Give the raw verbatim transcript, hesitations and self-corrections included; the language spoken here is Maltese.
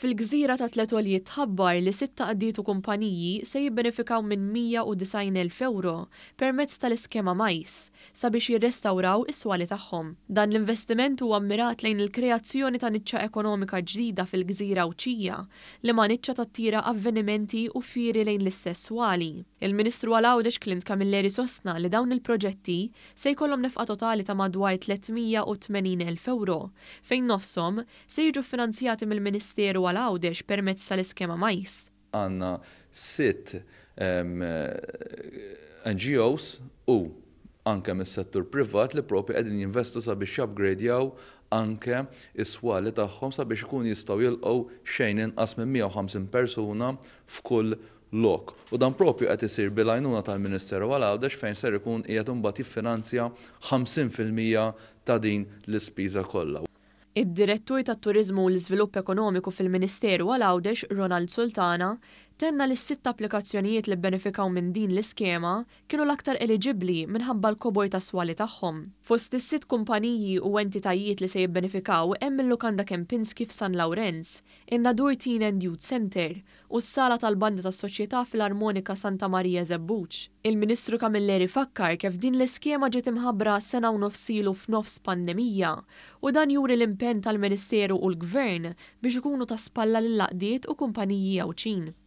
Fil-gżira tat-tliet tħabbar li sitt għaqdiet u kumpaniji se jibbenefikaw minn mija u disgħin elf ewro permezz tal-iskema majs sabiex jirrestawraw is-swali tagħhom. Dan l-investiment huwa mmirat lejn il-kreazzjoni ta' niċċa ekonomika ġdida fil-gżira Għawdxija li ma' niċċa tattira avvenimenti u fieri lejn l-istess swali. Il-Ministru Għawdex Clint Camilleri sostna li dawn il-proġetti se jkollhom nefqa totali ta' madwar tlietmija u tmenin elf ewro fejn nofshom se jiġu finanzjati mill-Ministeru għal Għawdex permezz tal-iskema majs. Għandna sitt N G Os u anke mis-settur privat li propri qegħdin jinvestu sabiex jupgradejaw anke is-swali tagħhom sabiex ikunu jistgħu jilqgħu xejn inqas minn mija u ħamsin persuna f'kull lok. U dan propju qed isir bil-għajnuna tal-Ministeru għal Għawdex fejn ser ikun qiegħed imbagħad jiffinanzja ħamsin fil-mija ta' din l-ispiża kollha. Id-Direttur tat-Turiżmu u l-Iżvilupp Ekonomiku fil-Ministeru għal Għawdex, Ronald Sultana, tenna li s-sitt applikazzjonijiet li benefikaw minn din l-iskema kienu l-aktar eligibbli minħabba l-kobor ta' swali tagħhom. Fost is-sitt kumpaniji u entitajiet li se jibbenefikaw hemm il-Lukanda Kempinski f'San Lawrenz, in-Nadur Teen and Youth Center u s-sala tal-banda tas-soċjetà fil-Armonika Santa Marija Żebbuġ. Il-Ministru Camilleri fakkar kif din l-iskema ġiet imħabbra sena u nofsilu f'nofs pandemija u dan juri l-impenn tal-Ministeru u l-Gvern biex ikunu ta' spalla lil għaqdiet u kumpaniji Għawdxin.